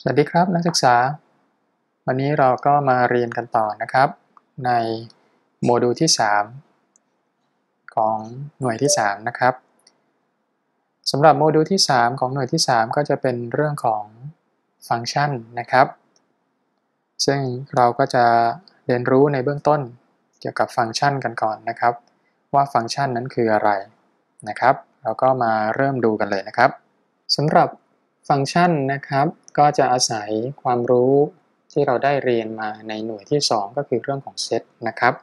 สวัสดีครับนักศึกษาวันนี้เราก็มาเรียนกันต่อนะครับในโมดูลที่3ของหน่วยที่3นะครับสำหรับโมดูลที่3ของหน่วยที่3ก็จะเป็นเรื่องของฟังก์ชันนะครับซึ่งเราก็จะเรียนรู้ในเบื้องต้นเกี่ยวกับฟังก์ชันกันก่อนนะครับว่าฟังก์ชันนั้นคืออะไรนะครับเราก็มาเริ่มดูกันเลยนะครับสำหรับฟังก์ชันนะครับก็จะอาศัยความรู้ที่เราได้เรียนมาในหน่วยที่2ก็คือเรื่องของเซตนะครับ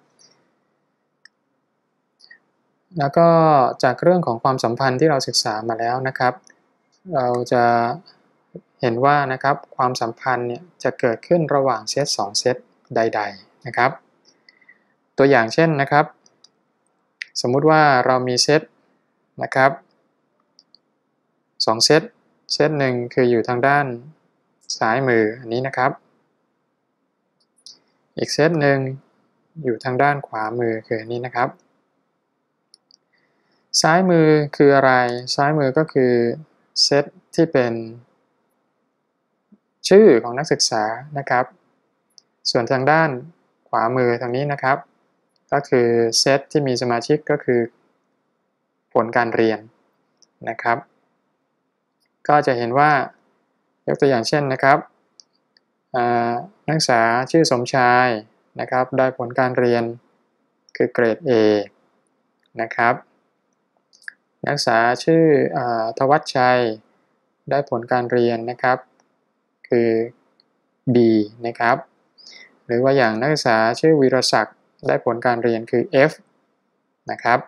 แล้วก็จากเรื่องของความสัมพันธ์ที่เราศึกษามาแล้วนะครับเราจะเห็นว่านะครับความสัมพันธ์เนี่ยจะเกิดขึ้นระหว่างเซต2เซตใดๆนะครับตัวอย่างเช่นนะครับสมมุติว่าเรามีเซตนะครับ2เซตเซตหนึ่งคืออยู่ทางด้านซ้ายมืออันนี้นะครับอีกเซตหนึ่งอยู่ทางด้านขวามือคืออันนี้นะครับซ้ายมือคืออะไรซ้ายมือก็คือเซตที่เป็นชื่อของนักศึกษานะครับส่วนทางด้านขวามือทางนี้นะครับก็คือเซตที่มีสมาชิกก็คือผลการเรียนนะครับก็จะเห็นว่ายกตัวอย่างเช่นนะครับนักศึกษาชื่อสมชายนะครับได้ผลการเรียนคือเกรด A นะครับนักศึกษาชื่อธวัชชัยได้ผลการเรียนนะครับคือ B นะครับหรือว่าอย่างนักศึกษาชื่อวีรศักดิ์ได้ผลการเรียนคือ F นะครับ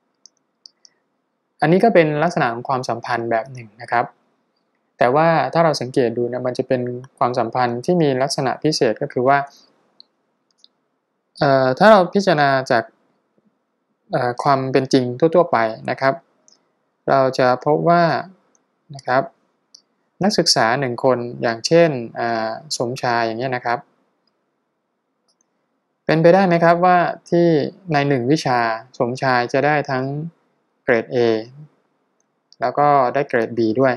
อันนี้ก็เป็นลักษณะของความสัมพันธ์แบบหนึ่งนะครับแต่ว่าถ้าเราสังเกตดูนะมันจะเป็นความสัมพันธ์ที่มีลักษณะพิเศษก็คือว่าถ้าเราพิจารณาจากความเป็นจริงทั่วๆไปนะครับเราจะพบว่านะครับนักศึกษา1คนอย่างเช่นสมชายอย่างเงี้ยนะครับเป็นไปได้ไหมครับว่าที่ใน1วิชาสมชายจะได้ทั้งเกรด A แล้วก็ได้เกรด B ด้วย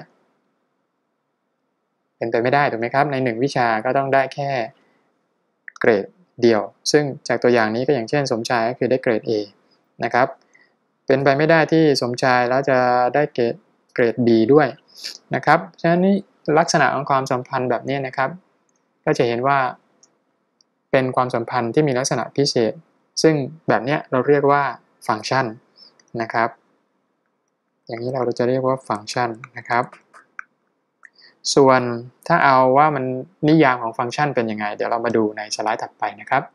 เป็นไปไม่ได้ถูกไหมครับใน1วิชาก็ต้องได้แค่เกรดเดียวซึ่งจากตัวอย่างนี้ก็อย่างเช่นสมชายก็คือได้เกรด A นะครับเป็นไปไม่ได้ที่สมชายแล้วจะได้เกรด B ด้วยนะครับฉะนั้นนี่ลักษณะของความสัมพันธ์แบบนี้นะครับก็จะเห็นว่าเป็นความสัมพันธ์ที่มีลักษณะพิเศษซึ่งแบบนี้เราเรียกว่าฟังก์ชันนะครับอย่างนี้เราจะเรียกว่าฟังก์ชันนะครับส่วนถ้าเอาว่ามันนิยามของฟังก์ชันเป็นยังไงเดี๋ยวเรามาดูในสไลด์ถัดไปนะครับ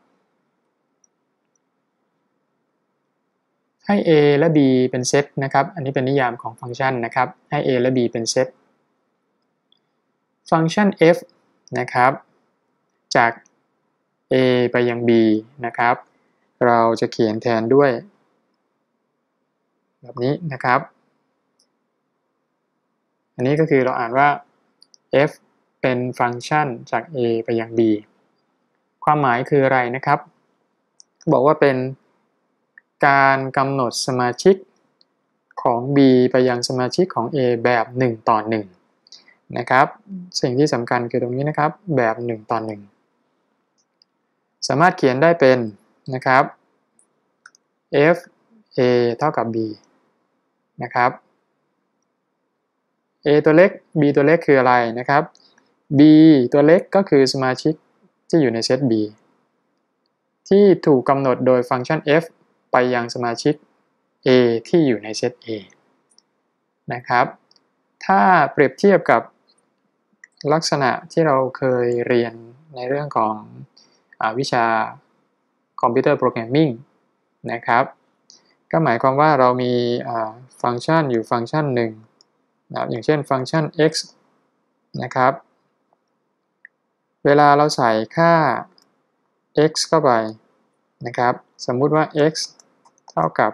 ให้ A และ B เป็นเซตนะครับอันนี้เป็นนิยามของฟังก์ชันนะครับให้ A และ B เป็นเซตฟังก์ชัน f นะครับจาก A ไปยัง B นะครับเราจะเขียนแทนด้วยแบบนี้นะครับอันนี้ก็คือเราอ่านว่า f เป็นฟังก์ชันจาก A ไปยัง B ความหมายคืออะไรนะครับบอกว่าเป็นการกำหนดสมาชิกของ B ไปยังสมาชิกของ A แบบ1 ต่อ 1นะครับสิ่งที่สำคัญคือตรงนี้นะครับแบบ1 ต่อ 1สามารถเขียนได้เป็นนะครับ f a เท่ากับ b นะครับ a ตัวเล็ก b ตัวเล็กคืออะไรนะครับ b ตัวเล็กก็คือสมาชิกที่อยู่ในเซต b ที่ถูกกำหนดโดยฟังก์ชัน f ไปยังสมาชิก a ที่อยู่ในเซต a นะครับถ้าเปรียบเทียบกับลักษณะที่เราเคยเรียนในเรื่องของวิชาคอมพิวเตอร์โปรแกรมมิ่งนะครับก็หมายความว่าเรามีฟังก์ชันอยู่ฟังก์ชันหนึ่งนะอย่างเช่นฟังก์ชัน x นะครับเวลาเราใส่ค่า x เข้าไปนะครับสมมุติว่า x เท่ากับ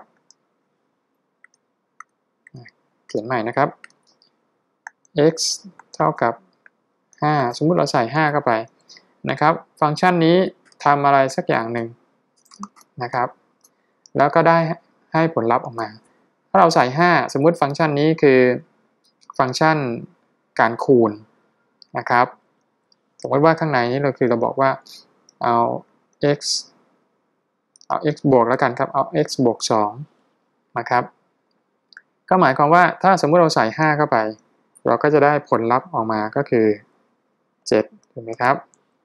เขียนใหม่นะครับ x เท่ากับ5สมมุติเราใส่5เข้าไปนะครับฟังก์ชันนี้ทำอะไรสักอย่างหนึ่งนะครับแล้วก็ได้ให้ผลลัพธ์ออกมาถ้าเราใส่5สมมุติฟังก์ชันนี้คือฟังก์ชันการคูณนะครับสมมติว่าข้างในนี้เราบอกว่าเอา x บวกแล้วกันครับเอา x บวก2นะครับก็หมายความว่าถ้าสมมติเราใส่5เข้าไปเราก็จะได้ผลลัพธ์ออกมาก็คือ7ถูกไหมครับ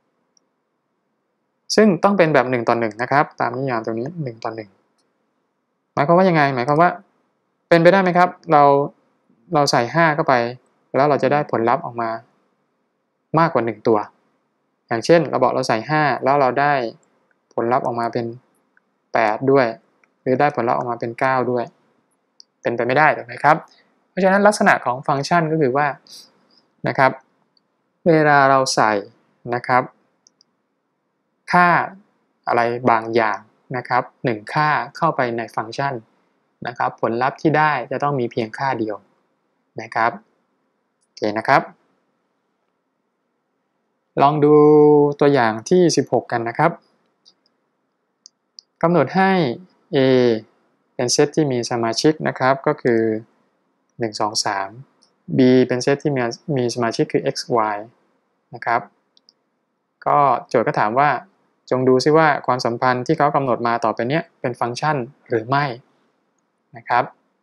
ซึ่งต้องเป็นแบบ1:1นะครับตามนิยามตรงนี้1:1หมายความว่ายังไงหมายความว่าเป็นไปได้ไหมครับเราใส่5เข้าไปแล้วเราจะได้ผลลัพธ์ออกมามากกว่า1ตัวอย่างเช่นเราบอกเราใส่5แล้วเราได้ผลลัพธ์ออกมาเป็น8ด้วยหรือได้ผลลัพธ์ออกมาเป็น9ด้วยเป็นไปไม่ได้ถูกไหมครับเพราะฉะนั้นลักษณะของฟังก์ชันก็คือว่านะครับเวลาเราใส่นะครับค่าอะไรบางอย่างนะครับ1ค่าเข้าไปในฟังก์ชันนะครับผลลัพธ์ที่ได้จะต้องมีเพียงค่าเดียวนะครับโอเคนะครับลองดูตัวอย่างที่16กันนะครับกำหนดให้ A เป็นเซตที่มีสมาชิกนะครับก็คือ1 2 3 B เป็นเซตที่มีสมาชิกคือ x y นะครับก็โจทย์ก็ถามว่าจงดูซิว่าความสัมพันธ์ที่เขากำหนดมาต่อไปนี้เป็นฟังก์ชันหรือไม่นะครับ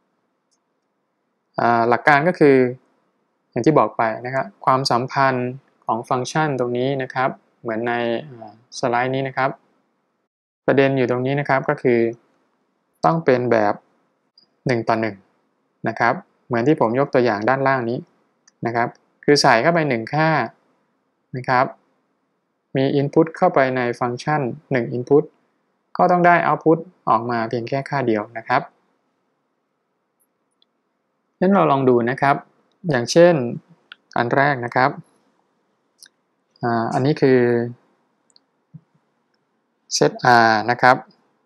หลักการก็คืออย่างที่บอกไปนะครับความสัมพันธ์ของฟังก์ชันตรงนี้นะครับเหมือนในสไลด์นี้นะครับประเด็นอยู่ตรงนี้นะครับก็คือต้องเป็นแบบ1:1นะครับเหมือนที่ผมยกตัวอย่างด้านล่างนี้นะครับคือใส่เข้าไป1ค่านะครับมี input เข้าไปในฟังก์ชัน1 input ก็ต้องได้ output ออกมาเพียงแค่ค่าเดียวนะครับงั้นเราลองดูนะครับอย่างเช่นอันแรกนะครับอันนี้คือเซต R นะครับ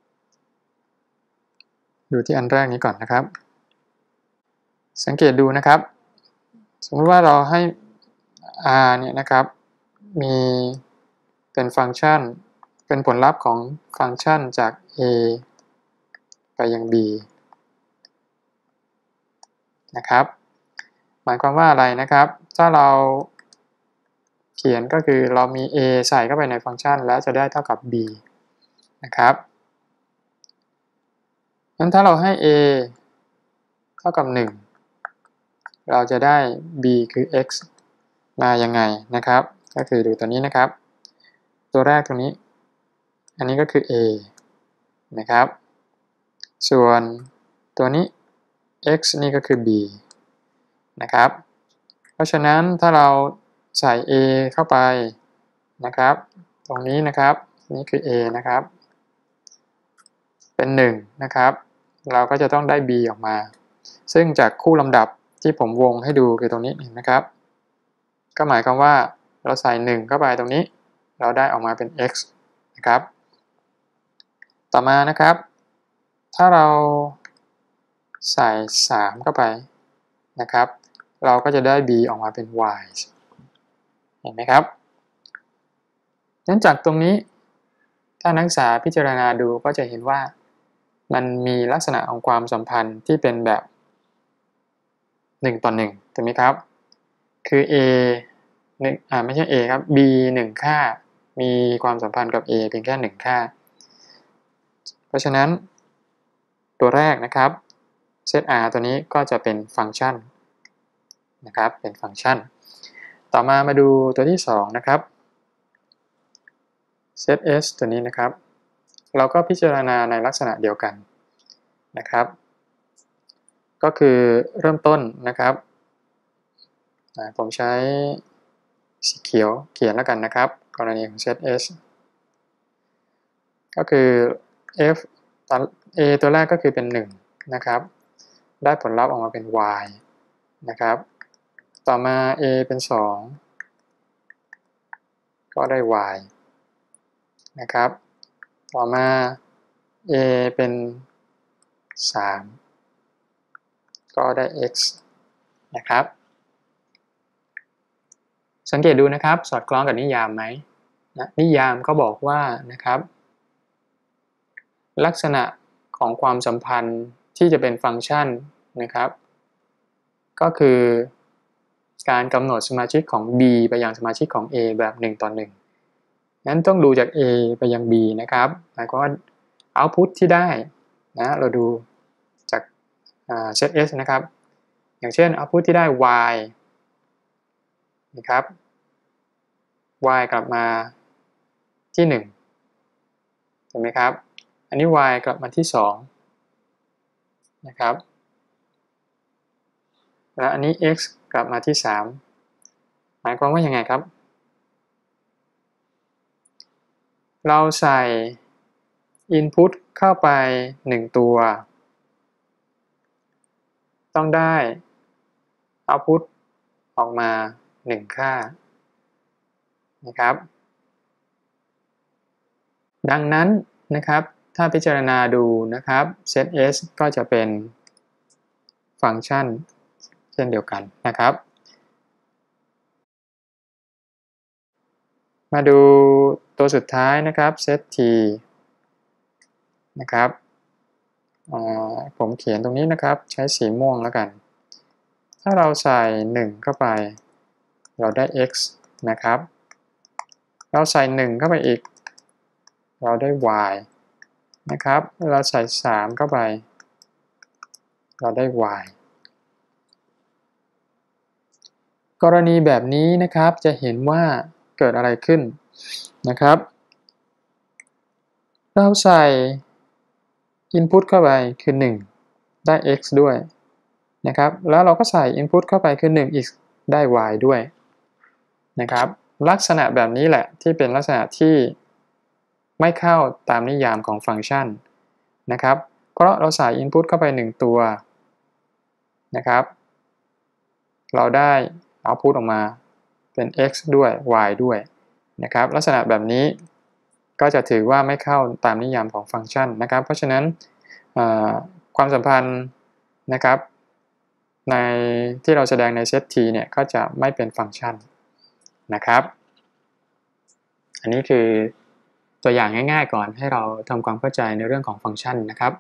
ดูที่อันแรกนี้ก่อนนะครับสังเกตดูนะครับสมมติว่าเราให้ R เนี่ยนะครับมีเป็นฟังก์ชันเป็นผลลัพธ์ของฟังก์ชันจาก A ไปยัง B นะครับหมายความว่าอะไรนะครับถ้าเราเขียนก็คือเรามี A ใส่เข้าไปในฟังก์ชันแล้วจะได้เท่ากับ B นะครับงั้นถ้าเราให้ A เท่ากับ1เราจะได้ B คือ x มายังไงนะครับก็คือดูตัวนี้นะครับตัวแรกตรงนี้อันนี้ก็คือ A นะครับส่วนตัวนี้ x นี่ก็คือ b นะครับเพราะฉะนั้นถ้าเราใส่ a เข้าไปนะครับตรงนี้นะครับนี่คือ a นะครับเป็น1นะครับเราก็จะต้องได้ b ออกมาซึ่งจากคู่ลำดับที่ผมวงให้ดูคือตรงนี้เห็นไหมครับก็หมายความว่าเราใส่1เข้าไปตรงนี้เราได้ออกมาเป็น x นะครับต่อมานะครับถ้าเราใส่3เข้าไปนะครับเราก็จะได้ b ออกมาเป็น y เห็นไหมครับงั้นจากตรงนี้ถ้านักศึกษาพิจารณาดูก็จะเห็นว่ามันมีลักษณะของความสัมพันธ์ที่เป็นแบบ1:1ถูกไหมครับคือ a ไม่ใช่ a ครับ b 1ค่ามีความสัมพันธ์กับ a เพียงแค่1ค่าเพราะฉะนั้นตัวแรกนะครับเซต R ตัวนี้ก็จะเป็นฟังก์ชันนะครับเป็นฟังก์ชันต่อมาดูตัวที่2นะครับเซต S ตัวนี้นะครับเราก็พิจารณาในลักษณะเดียวกันนะครับก็คือเริ่มต้นนะครับผมใช้สีเขียวเขียนแล้วกันนะครับกรณีของเซต S ก็คือ F A ตัวแรกก็คือเป็น1นะครับได้ผลลัพธ์ออกมาเป็น y นะครับต่อมา A เป็น2ก็ได้ y นะครับต่อมา A เป็น3ก็ได้ x นะครับสังเกตดูนะครับสอดคล้องกับนิยามไหมนิยามเขาบอกว่านะครับลักษณะของความสัมพันธ์ที่จะเป็นฟังก์ชันนะครับก็คือการกำหนดสมาชิกของ B ไปยังสมาชิกของ A แบบ1 ต่อ 1นั้นต้องดูจาก A ไปยัง B นะครับหมายความว่า output ที่ได้นะเราดูจากเซต S นะครับอย่างเช่น output ที่ได้ Y นะครับ Y กลับมาที่1ถูกไหมครับอันนี้ Y กลับมาที่2นะครับและอันนี้ X กลับมาที่3หมายความว่ายังไงครับเราใส่ input เข้าไป1ตัวต้องได้ output ออกมา1ค่านะครับดังนั้นนะครับถ้าพิจารณาดูนะครับ set S ก็จะเป็นฟังก์ชันเช่นเดียวกันนะครับมาดูตัวสุดท้ายนะครับ set T นะครับผมเขียนตรงนี้นะครับใช้สีม่วงแล้วกันถ้าเราใส่1เข้าไปเราได้ x นะครับเราใส่1เข้าไปอีกเราได้ y นะครับเราใส่3เข้าไปเราได้ y กรณีแบบนี้นะครับจะเห็นว่าเกิดอะไรขึ้นนะครับเราใส่ input เข้าไปคือ1ได้ x ด้วยนะครับแล้วเราก็ใส่ input เข้าไปคือ1อีกได้ y ด้วยนะครับลักษณะแบบนี้แหละที่เป็นลักษณะที่ไม่เข้าตามนิยามของฟังก์ชันนะครับเพราะเราใส่ input เข้าไป1ตัวนะครับเราได้ output ออกมาเป็น x ด้วย y ด้วยนะครับลักษณะแบบนี้ก็จะถือว่าไม่เข้าตามนิยามของฟังก์ชันนะครับเพราะฉะนั้นความสัมพันธ์นะครับในที่เราแสดงในเซต T เนี่ยก็จะไม่เป็นฟังก์ชันนะครับอันนี้คือตัวอย่างง่ายๆก่อนให้เราทำความเข้าใจในเรื่องของฟังก์ชันนะครับ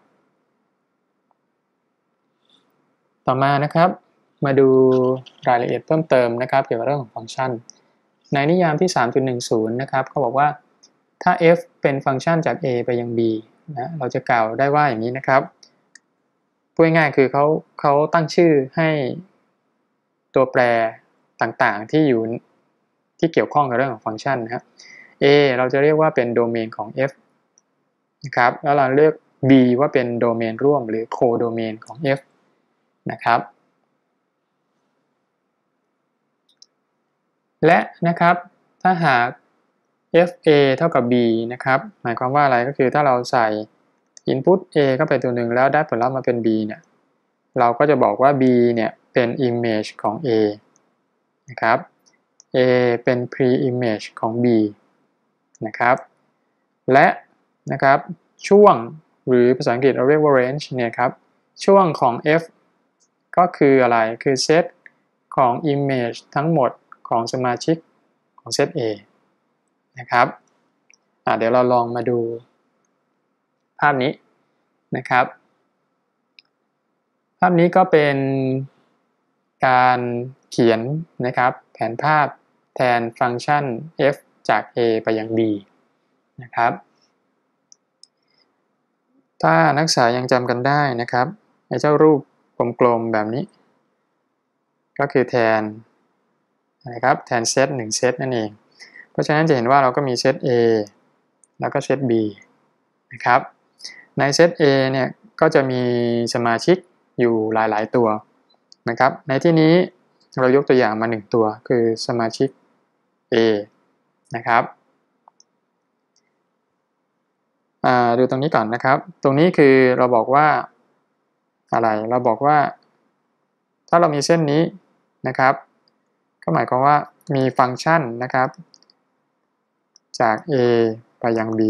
ต่อมานะครับมาดูรายละเอียดเพิ่มเติมนะครับเกี่ยวกับเรื่องของฟังก์ชันในนิยามที่ 3.10 นะครับเขาบอกว่าถ้า f เป็นฟังก์ชันจาก a ไปยัง b นะเราจะกล่าวได้ว่าอย่างนี้นะครับพูดง่ายๆคือเขาตั้งชื่อให้ตัวแปรต่างๆที่อยู่ที่เกี่ยวข้องกับเรื่องของฟังก์ชันนะครับ a เราจะเรียกว่าเป็นโดเมนของ f นะครับแล้วเราเลือก b ว่าเป็นโดเมนร่วมหรือโคโดเมนของ f นะครับและนะครับถ้าหาก fa เท่ากับ b นะครับหมายความว่าอะไรก็คือถ้าเราใส่ input a เข้าไปตัวหนึ่งแล้วได้ผลลัพธ์มาเป็น b เนี่ยเราก็จะบอกว่า b เนี่ยเป็น image ของ a นะครับ a เป็น pre-image ของ b นะครับและนะครับช่วงหรือภาษาอังกฤษเราเรียกว่า range เนี่ยครับช่วงของ f ก็คืออะไรคือเซตของ image ทั้งหมดของสมาชิกของเซต A นะครับเดี๋ยวเราลองมาดูภาพนี้นะครับภาพนี้ก็เป็นการเขียนนะครับแผนภาพแทนฟังก์ชัน f จาก a ไปยัง b นะครับถ้านักศึกษายังจำกันได้นะครับไอ้เจ้ารูปกลมๆแบบนี้ก็คือแทนนะครับแทนเซต1เซตนั่นเองเพราะฉะนั้นจะเห็นว่าเราก็มีเซต A แล้วก็เซต B นะครับในเซต A เนี่ยก็จะมีสมาชิกอยู่หลายๆตัวนะครับในที่นี้เรายกตัวอย่างมา1ตัวคือสมาชิก A นะครับดูตรงนี้ก่อนนะครับตรงนี้คือเราบอกว่าอะไรเราบอกว่าถ้าเรามีเส้นนี้นะครับก็หมายความว่ามีฟังก์ชันนะครับจาก A ไปยัง B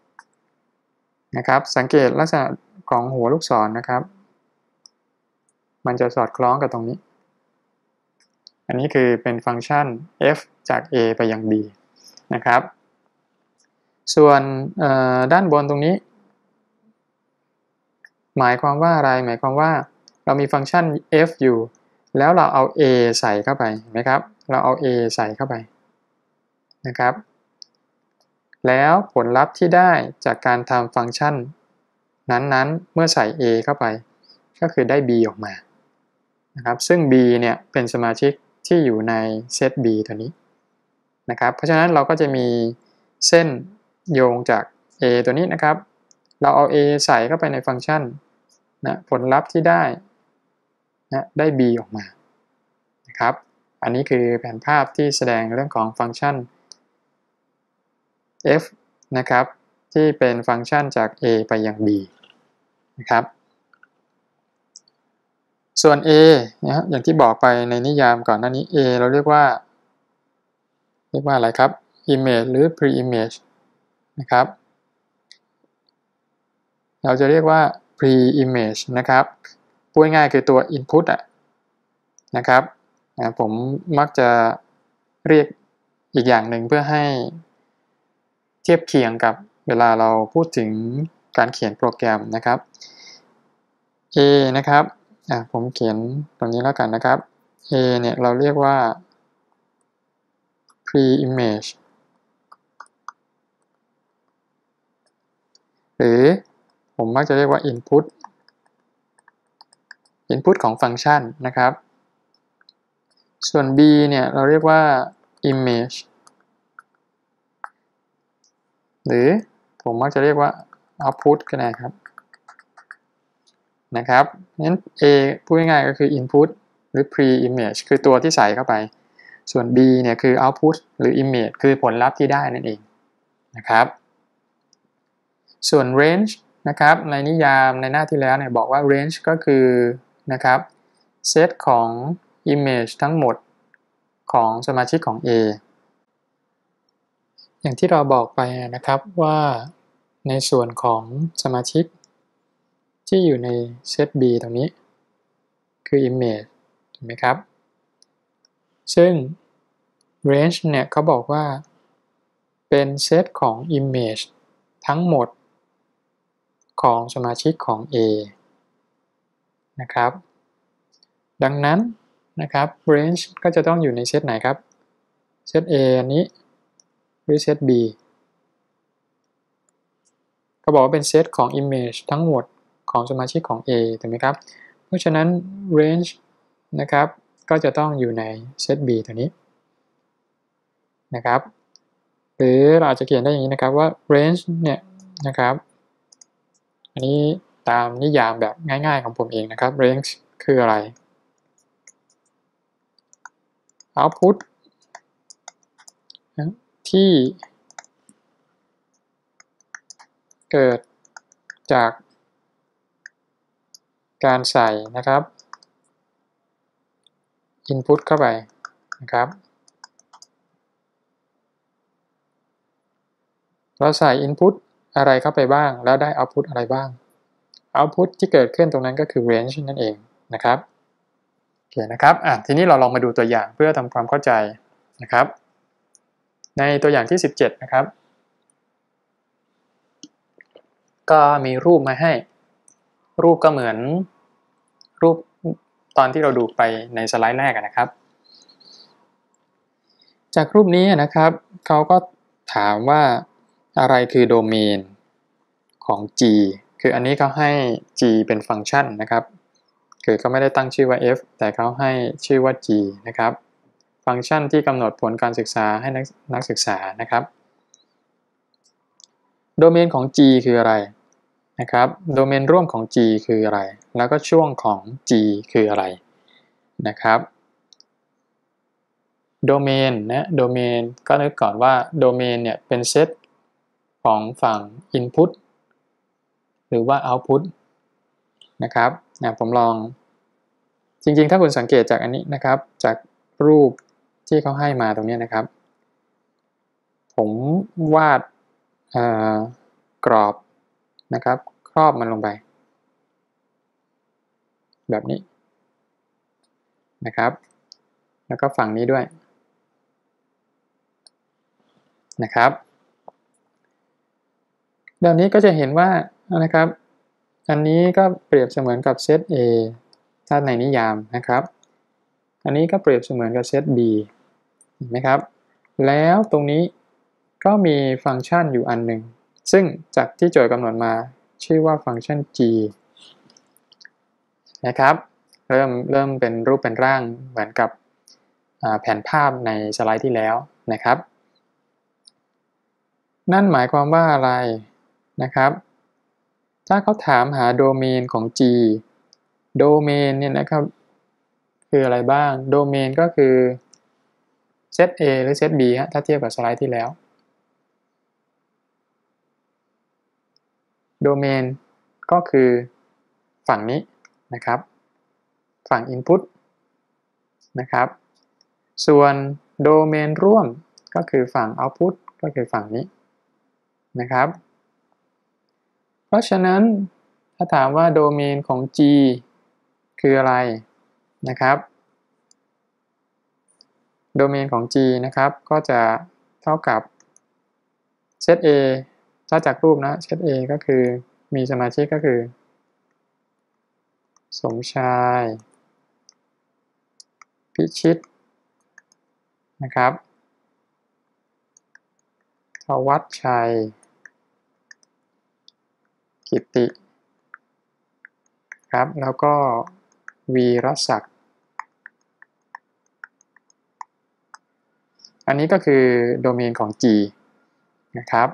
นะครับสังเกตลักษณะของหัวลูกศรนะครับมันจะสอดคล้องกับตรงนี้อันนี้คือเป็นฟังก์ชัน f จาก a ไปยัง b นะครับส่วนด้านบนตรงนี้หมายความว่าอะไรหมายความว่าเรามีฟังก์ชัน f อยู่แล้วเราเอา a ใส่เข้าไปเห็นไหมครับเราเอา a ใส่เข้าไปนะครับแล้วผลลัพธ์ที่ได้จากการทำฟังก์ชันนั้นๆเมื่อใส่ a เข้าไปก็คือได้ b ออกมานะครับซึ่ง b เนี่ยเป็นสมาชิกที่อยู่ในเซต b ตัวนี้นะครับเพราะฉะนั้นเราก็จะมีเส้นโยงจาก a ตัวนี้นะครับเราเอา a ใส่เข้าไปในฟังก์ชันนะผลลัพธ์ที่ได้นะได้ b ออกมานะครับอันนี้คือแผนภาพที่แสดงเรื่องของฟังก์ชัน f นะครับที่เป็นฟังก์ชันจาก a ไปยัง b นะครับส่วน a นะอย่างที่บอกไปในนิยามก่อนหน้านี้ a เราเรียกว่าอะไรครับ image หรือ pre-image นะครับเราจะเรียกว่า pre-image นะครับพูดง่ายๆคือตัว input นะครับผมมักจะเรียกอีกอย่างหนึ่งเพื่อให้เทียบเคียงกับเวลาเราพูดถึงการเขียนโปรแกรมนะครับ a นะครับผมเขียนตรงนี้แล้วกันนะครับ a เนี่ยเราเรียกว่า pre-image หรือผมมักจะเรียกว่า input ของฟังก์ชันนะครับส่วน b เนี่ยเราเรียกว่า image หรือผมมักจะเรียกว่า output ก็ได้ครับนะครับงั้น a พูดง่ายๆก็คือ input หรือ pre-image คือตัวที่ใส่เข้าไปส่วน b เนี่ยคือ output หรือ image คือผลลัพธ์ที่ได้นั่นเองนะครับส่วน range นะครับในนิยามในหน้าที่แล้วเนี่ยบอกว่า range ก็คือนะครับเซตของ image ทั้งหมดของสมาชิกของ A อย่างที่เราบอกไปนะครับว่าในส่วนของสมาชิกที่อยู่ในเซต B ตรงนี้คือ image ถูกไหมครับซึ่ง range เนี่ยเขาบอกว่าเป็นเซตของ image ทั้งหมดของสมาชิกของ A นะครับดังนั้นนะครับ range ก็จะต้องอยู่ในเซตไหนครับเซต A อันนี้หรือเซต B ก็บอกว่าเป็นเซตของ image ทั้งหมดของสมาชิกของ A ถูกไหมครับเพราะฉะนั้น range นะครับก็จะต้องอยู่ในเซต B ตัวนี้นะครับหรือเราอาจจะเขียนได้อย่างนี้นะครับว่า range เนี่ยนะครับอันนี้ตามนิยามแบบง่ายๆของผมเองนะครับ range คืออะไร output ที่เกิดจากการใส่นะครับ input เข้าไปนะครับเราใส่ input อะไรเข้าไปบ้างแล้วได้ output อะไรบ้าง output ที่เกิดขึ้นตรงนั้นก็คือ range นั่นเองนะครับโอเคนะครับทีนี้เราลองมาดูตัวอย่างเพื่อทำความเข้าใจนะครับในตัวอย่างที่17นะครับก็มีรูปมาให้รูปก็เหมือนรูปตอนที่เราดูไปในสไลด์แรกนะครับจากรูปนี้นะครับเขาก็ถามว่าอะไรคือโดเมนของ G คืออันนี้เขาให้ G เป็นฟังก์ชันนะครับคือเขาไม่ได้ตั้งชื่อว่า f แต่เขาให้ชื่อว่า G นะครับฟังก์ชันที่กำหนดผลการศึกษาให้นักศึกษานะครับโดเมนของ G คืออะไรนะครับโดเมนร่วมของ G คืออะไรแล้วก็ช่วงของ G คืออะไรนะครับโดเมนนะโดเมนก็นึกก่อนว่าโดเมนเนี่ยเป็นเซตของฝั่ง input หรือว่า output นะครับผมลองจริงๆถ้าคุณสังเกตจากอันนี้นะครับจากรูปที่เขาให้มาตรงนี้นะครับผมวาดกรอบนะครับครอบมันลงไปแบบนี้นะครับแล้วก็ฝั่งนี้ด้วยนะครับแบบนี้ก็จะเห็นว่านะครับอันนี้ก็เปรียบเสมือนกับเซต A ถ้าในนิยามนะครับอันนี้ก็เปรียบเสมือนกับเซต B เห็นไหมครับแล้วตรงนี้ก็มีฟังก์ชันอยู่อันหนึ่งซึ่งจากที่โจทย์กำหนดมาชื่อว่าฟังก์ชัน G นะครับเริ่มเป็นรูปเป็นร่างเหมือนกับแผนภาพในสไลด์ที่แล้วนะครับนั่นหมายความว่าอะไรนะครับถ้าเขาถามหาโดเมนของ G โดเมนเนี่ยนะครับคืออะไรบ้างโดเมนก็คือเซต A หรือเซต B ฮะถ้าเทียบกับสไลด์ที่แล้วโดเมนก็คือฝั่งนี้นะครับฝั่ง Input นะครับส่วนโดเมนร่วมก็คือฝั่ง Output ก็คือฝั่งนี้นะครับเพราะฉะนั้นถ้าถามว่าโดเมนของ G คืออะไรนะครับโดเมนของ G นะครับก็จะเท่ากับเซต A ถ้าจากรูปนะเซต A ก็คือมีสมาชิกก็คือสมชายพิชิตนะครับธวัชชัยกิตติครับแล้วก็วีรศักดิ์อันนี้ก็คือโดเมนของ G นะครับ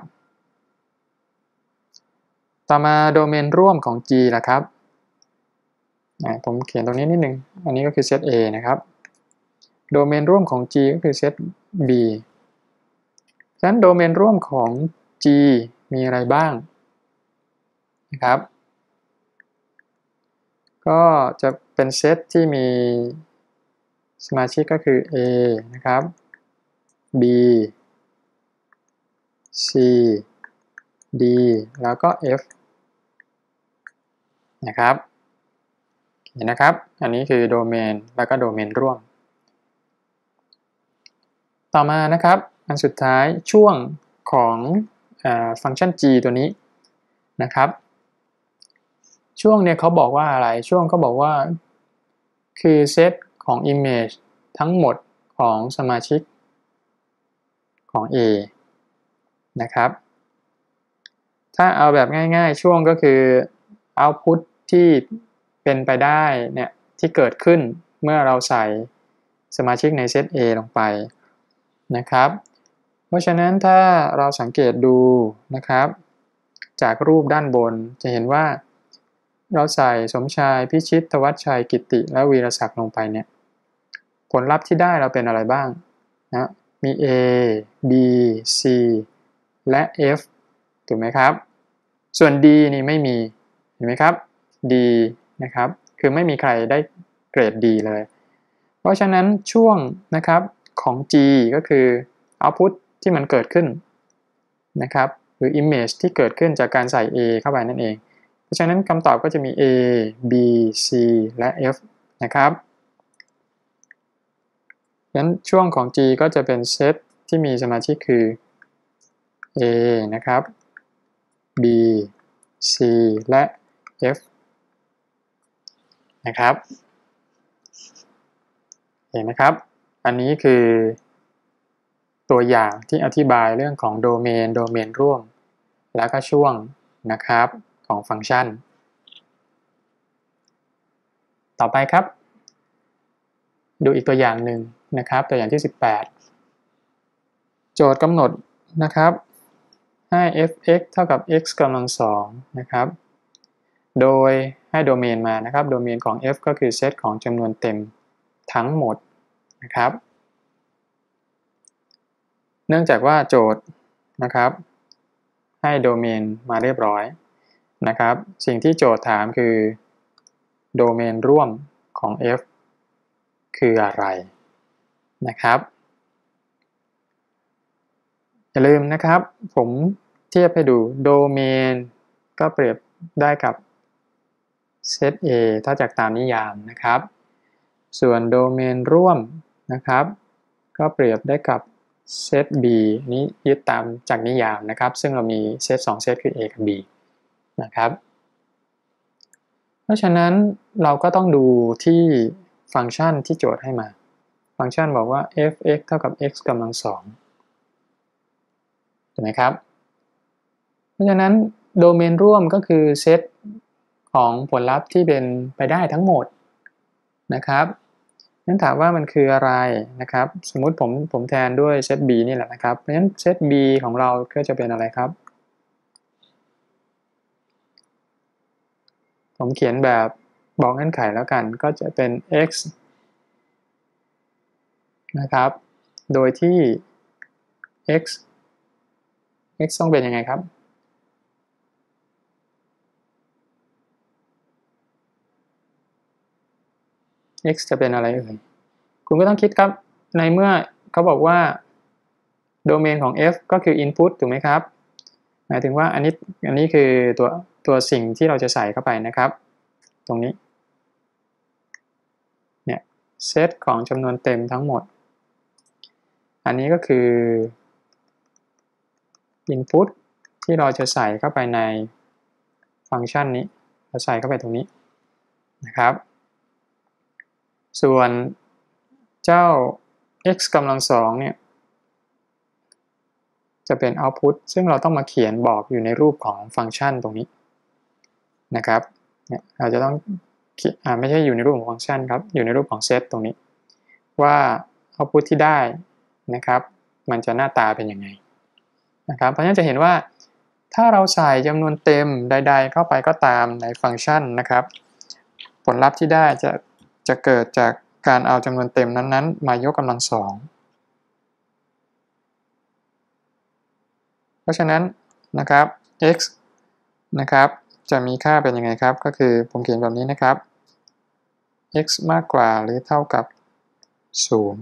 ต่อมาโดเมนร่วมของ G ล่ะครับผมเขียนตรงนี้นิดนึงอันนี้ก็คือเซต A นะครับโดเมนร่วมของ G ก็คือเซต B ฉะนั้นโดเมนร่วมของ G มีอะไรบ้างนะครับก็จะเป็นเซตที่มีสมาชิกก็คือ A นะครับ B C D แล้วก็ F นะครับเห็นนะครับอันนี้คือโดเมนแล้วก็โดเมนร่วมต่อมานะครับอันสุดท้ายช่วงของฟังก์ชัน G ตัวนี้นะครับช่วงเนี่ยเขาบอกว่าอะไรช่วงเขาบอกว่าคือเซตของ image ทั้งหมดของสมาชิกของ A นะครับถ้าเอาแบบง่ายๆช่วงก็คือ output ที่เป็นไปได้เนี่ยที่เกิดขึ้นเมื่อเราใส่สมาชิกในเซต A ลงไปนะครับเพราะฉะนั้นถ้าเราสังเกตดูนะครับจากรูปด้านบนจะเห็นว่าเราใส่สมชายพิชิตธวัชชัยกิตติและวีรศักดิ์ลงไปเนี่ยผลลัพธ์ที่ได้เราเป็นอะไรบ้างนะมี A B C และ F ถูกไหมครับส่วน D นี่ไม่มีเห็นไหมครับ D นะครับคือไม่มีใครได้เกรด D เลยเพราะฉะนั้นช่วงนะครับของ G ก็คือ output ที่มันเกิดขึ้นนะครับหรือ image ที่เกิดขึ้นจากการใส่ A เข้าไปนั่นเองเพราะฉะนั้นคำตอบก็จะมี A B C และ F นะครับงั้นช่วงของ G ก็จะเป็นเซตที่มีสมาชิกคือ A นะครับ B C และ F นะครับเห็นไหมครับอันนี้คือตัวอย่างที่อธิบายเรื่องของโดเมนร่วมแล้วก็ช่วงนะครับของฟังก์ชันต่อไปครับดูอีกตัวอย่างหนึ่งนะครับตัวอย่างที่18โจทย์กำหนดนะครับให้ f(x) เท่ากับ x กำลัง2นะครับโดยให้โดเมนมานะครับโดเมนของ f ก็คือเซตของจำนวนเต็มทั้งหมดนะครับเนื่องจากว่าโจทย์นะครับให้โดเมนมาเรียบร้อยนะครับสิ่งที่โจทย์ถามคือโดเมนร่วมของ f คืออะไรนะครับอย่าลืมนะครับผมเทียบให้ดูโดเมนก็เปรียบได้กับเซต A ถ้าจากตามนิยามนะครับส่วนโดเมนร่วมนะครับก็เปรียบได้กับเซต B นี้ยึดตามจากนิยามนะครับซึ่งเรามีเซต2เซตคือ A กับ B นะครับเพราะฉะนั้นเราก็ต้องดูที่ฟังก์ชันที่โจทย์ให้มาฟังก์ชันบอกว่า f(x) เท่ากับ x กำลังสองถูกไหมครับเพราะฉะนั้นโดเมนร่วมก็คือเซตของผลลัพธ์ที่เป็นไปได้ทั้งหมดนะครับนั้นถามว่ามันคืออะไรนะครับสมมุติผมแทนด้วยเซต B นี่แหละนะครับเพราะฉะนั้นเซต B ของเราก็จะเป็นอะไรครับผมเขียนแบบบอกเงื่อนไขแล้วกันก็จะเป็น x นะครับโดยที่ x ต้องเป็นยังไงครับ x จะเป็นอะไรเอ่ยคุณก็ต้องคิดครับในเมื่อเขาบอกว่าโดเมนของ f ก็คือ input ถูกไหมครับหมายถึงว่าอันนี้คือตัวสิ่งที่เราจะใส่เข้าไปนะครับตรงนี้เนี่ยเซตของจำนวนเต็มทั้งหมดอันนี้ก็คือ input ที่เราจะใส่เข้าไปในฟังก์ชันนี้เราใส่เข้าไปตรงนี้นะครับส่วนเจ้า x กำลังสองเนี่ยจะเป็น output ซึ่งเราต้องมาเขียนบอกอยู่ในรูปของฟังก์ชันตรงนี้นะครับเนี่ยเราจะต้องไม่ใช่อยู่ในรูปของฟังก์ชันครับอยู่ในรูปของเซตตรงนี้ว่า output ที่ได้นะครับมันจะหน้าตาเป็นยังไงนะครับเพราะฉะนั้นจะเห็นว่าถ้าเราใส่จำนวนเต็มใดๆเข้าไปก็ตามในฟังก์ชันนะครับผลลัพธ์ที่ได้จะเกิดจากการเอาจำนวนเต็มนั้นๆมายกกำลังสองเพราะฉะนั้นนะครับ x นะครับจะมีค่าเป็นยังไงครับก็คือผมเขียนแบบนี้นะครับ x มากกว่าหรือเท่ากับ0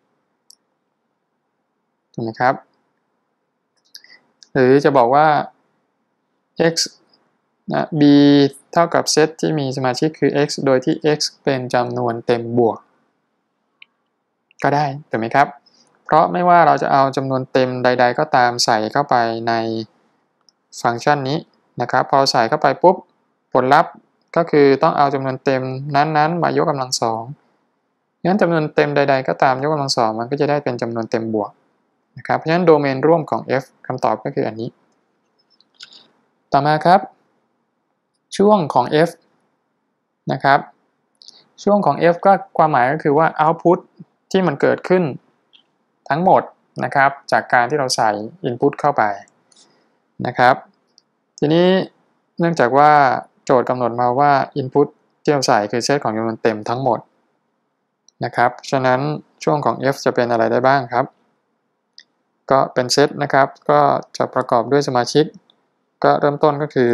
ถูกไหมครับหรือจะบอกว่า x นะ b เท่ากับเซตที่มีสมาชิกคือ x โดยที่ x เป็นจำนวนเต็มบวกก็ได้ถูกไหมครับเพราะไม่ว่าเราจะเอาจำนวนเต็มใดๆก็ตามใส่เข้าไปในฟังก์ชันนี้นะครับพอใส่เข้าไปปุ๊บผลลัพธ์ก็คือต้องเอาจำนวนเต็มนั้นๆมายกกำลังสองงั้นจำนวนเต็มใดๆก็ตามยกกำลังสองมันก็จะได้เป็นจำนวนเต็มบวกนะครับเพราะฉะนั้นโดเมนร่วมของ f คำตอบก็คืออันนี้ต่อมาครับช่วงของ f นะครับช่วงของ f ก็ความหมายก็คือว่า output ที่มันเกิดขึ้นทั้งหมดนะครับจากการที่เราใส่ input เข้าไปนะครับทีนี้เนื่องจากว่าโจทย์กำหนดมาว่า input ที่เราใส่คือเซตของจำนวนเต็มทั้งหมดนะครับฉะนั้นช่วงของ f จะเป็นอะไรได้บ้างครับก็เป็นเซตนะครับก็จะประกอบด้วยสมาชิกก็เริ่มต้นก็คือ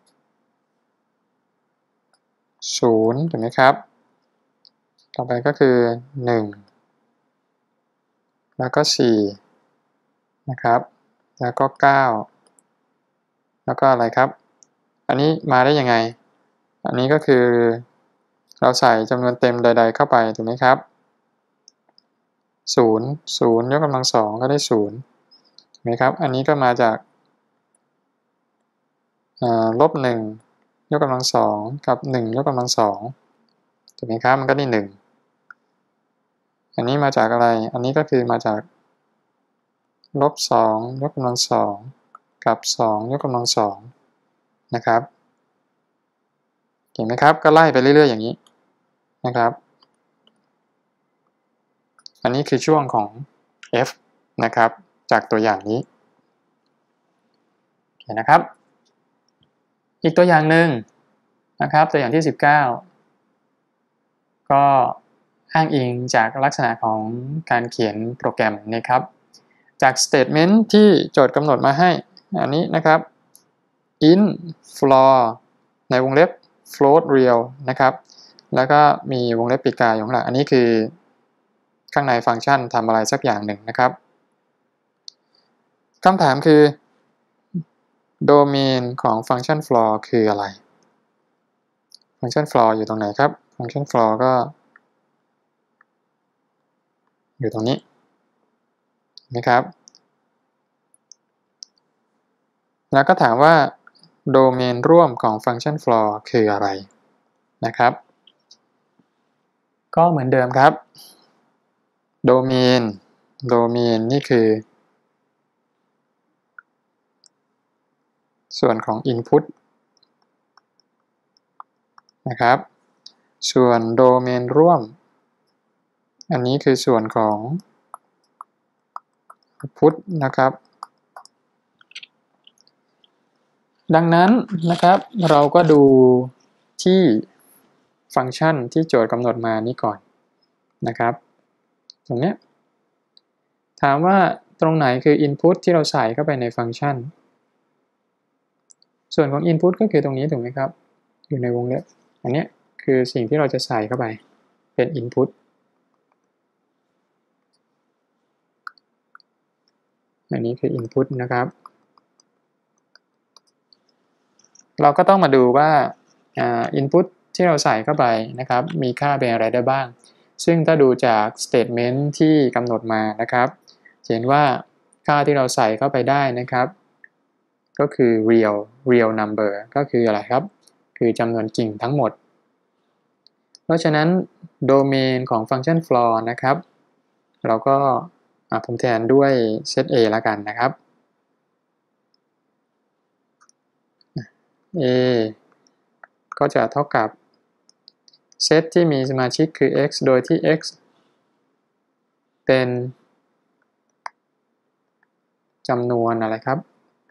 0ถูกไหมครับต่อไปก็คือ1แล้วก็4นะครับแล้วก็9แล้วก็อะไรครับอันนี้มาได้ยังไงอันนี้ก็คือเราใส่จำนวนเต็มใดๆเข้าไปถูกไหมครับ0ยกกำลังสองก็ได้0ถูกไหมครับอันนี้ก็มาจาก-1ยกกำลังสองกับ1ยกกำลังสองถูกไหมครับมันก็ได้1อันนี้มาจากอะไรอันนี้ก็คือมาจาก-2ยกกำลังสองกับ2ยกกำลังสองนะครับเห็นไหมครับก็ไล่ไปเรื่อยๆอย่างนี้นะครับอันนี้คือช่วงของ f นะครับจากตัวอย่างนี้โอเคนะครับอีกตัวอย่างหนึ่งนะครับตัวอย่างที่19ก็อ้างอิงจากลักษณะของการเขียนโปรแกรมนะครับจาก statement ที่โจทย์กำหนดมาให้อันนี้นะครับ int floor ในวงเล็บ float real นะครับแล้วก็มีวงเล็บปิดกาอยู่ข้างหลังอันนี้คือข้างในฟังก์ชันทำอะไรสักอย่างหนึ่งนะครับคำถามคือโดเมนของฟังก์ชัน floor คืออะไรฟังก์ชัน floor อยู่ตรงไหนครับฟังก์ชัน floor ก็อยู่ตรงนี้นะครับแล้วก็ถามว่าโดเมนร่วมของฟังก์ชัน floor คืออะไรนะครับก็เหมือนเดิมครับโดเมนนี่คือส่วนของ input นะครับส่วนโดเมนร่วมอันนี้คือส่วนของ output นะครับดังนั้นนะครับเราก็ดูที่ฟังก์ชันที่โจทย์กำหนดมานี้ก่อนนะครับตรงนี้ถามว่าตรงไหนคือ input ที่เราใส่เข้าไปในฟังก์ชันส่วนของ input ก็คือตรงนี้ถูกไหมครับอยู่ในวงเล็บอันนี้คือสิ่งที่เราจะใส่เข้าไปเป็น input อันนี้คือ input นะครับเราก็ต้องมาดูว่าinput ที่เราใส่เข้าไปนะครับมีค่าเป็นอะไรได้บ้างซึ่งถ้าดูจาก statement ที่กำหนดมานะครับเห็นว่าค่าที่เราใส่เข้าไปได้นะครับก็คือ real number ก็คืออะไรครับคือจำนวนจริงทั้งหมดเพราะฉะนั้นโดเมนของฟังก์ชัน floor นะครับเราก็ผมแทนด้วย set a ละกันนะครับ a ก็จะเท่ากับเซตที่มีสมาชิกคือ x โดยที่ x เป็นจำนวนอะไรครับ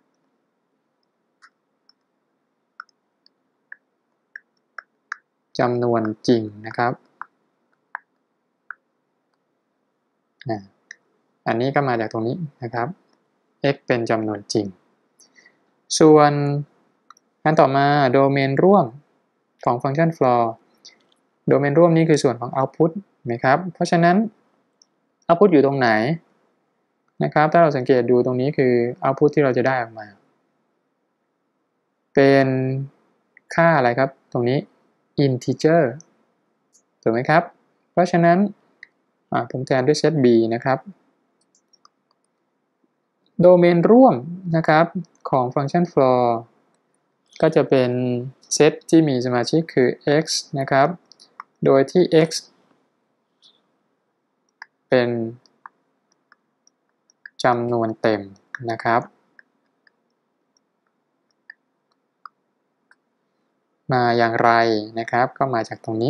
จำนวนจริงนะครับอันนี้ก็มาจากตรงนี้นะครับ x เป็นจำนวนจริงส่วนอันต่อมาโดเมนร่วมของฟังก์ชัน floor โดเมนร่วมนี้คือส่วนของ output นะครับเพราะฉะนั้น output อยู่ตรงไหนนะครับถ้าเราสังเกตดูตรงนี้คือ output ที่เราจะได้ออกมาเป็นค่าอะไรครับตรงนี้ integer ถูกไหมครับเพราะฉะนั้นผมแทนด้วย set b นะครับโดเมนร่วมนะครับของฟังก์ชัน floor ก็จะเป็นเซตที่มีสมาชิกคือ x นะครับโดยที่ x เป็นจำนวนเต็มนะครับมาอย่างไรนะครับก็มาจากตรงนี้